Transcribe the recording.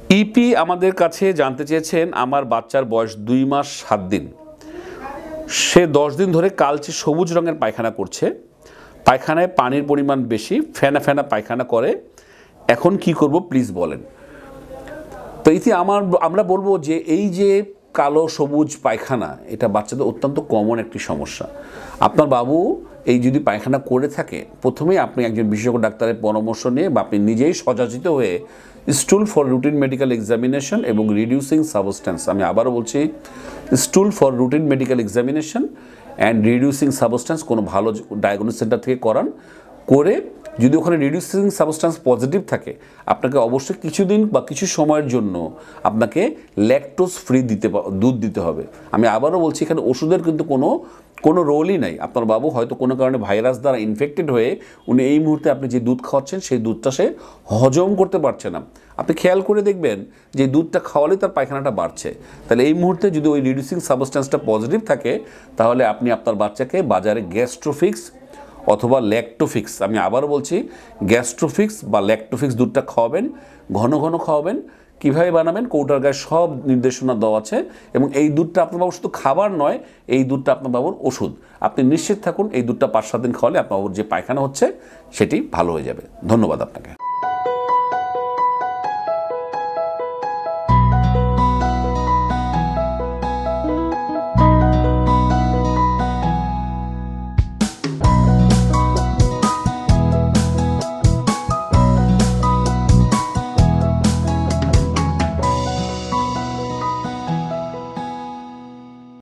E P আমাদের কাছে জানতে চেয়েছেন আমার বাচ্চার বয়স 2 মাস 7 দিন, সে 10 দিন ধরে কালচে সবুজ রঙের পায়খানা করছে, পায়খানায় পানির পরিমাণ বেশি, ফেনা ফেনা পায়খানা করে, এখন কি করব প্লিজ বলেন। তো ইতি আমরা বলবো যে এই যে কালো সবুজ পায়খানা এটা বাচ্চাদের অত্যন্ত কমন একটি সমস্যা। আপনার বাবু এই যদি পায়খানা করে থাকে, প্রথমেই আপনি একজন বিশেষজ্ঞ ডাক্তারের পরামর্শ নিয়ে বা আপনি নিজেই সচেতন হয়ে stool for routine medical examination এবং রিডিউসিং সাবস্টেন্স, আমি আবারও বলছি stool for routine medical examination and reducing substance কোনো ভালো ডায়াগনোস সেন্টার থেকে করান, করে যদি ওখানে রিডিউসিং সাবস্টেন্স পজিটিভ থাকে আপনাকে অবশ্যই কিছুদিন বা কিছু সময়ের জন্য আপনাকে ল্যাকটোজ ফ্রি দুধ দিতে হবে। আমি আবারও বলছি এখানে ওষুধের কিন্তু কোনো রোলই নাই। আপনার বাবু হয়তো কোনো কারণে ভাইরাস দ্বারা ইনফেক্টেড হয়ে উনি এই মুহূর্তে আপনি যে দুধ খাওয়াচ্ছেন সেই দুধটা সে হজম করতে পারছে না। আপনি খেয়াল করে দেখবেন যে দুধটা খাওয়ালে তার পায়খানাটা বাড়ছে। তাহলে এই মুহূর্তে যদি ওই রিডিউসিং সাবস্টেন্সটা পজিটিভ থাকে তাহলে আপনি আপনার বাচ্চাকে বাজারে গ্যাস্ট্রোফিক্স অথবা ল্যাকটোফিক্স, আমি আবারও বলছি গ্যাস্ট্রোফিক্স বা ল্যাকটোফিক্স দুধটা খাওয়াবেন, ঘন ঘন খাওয়াবেন। কীভাবে বানাবেন কৌটার গায়ে সব নির্দেশনা দেওয়া আছে, এবং এই দুধটা আপনার বাবুর শুধু খাবার নয়, এই দুধটা আপনার বাবুর ওষুধ। আপনি নিশ্চিত থাকুন এই দুধটা 5-7 দিন খাওয়ালে আপনার বাবুর যে পায়খানা হচ্ছে সেটি ভালো হয়ে যাবে। ধন্যবাদ আপনাকে।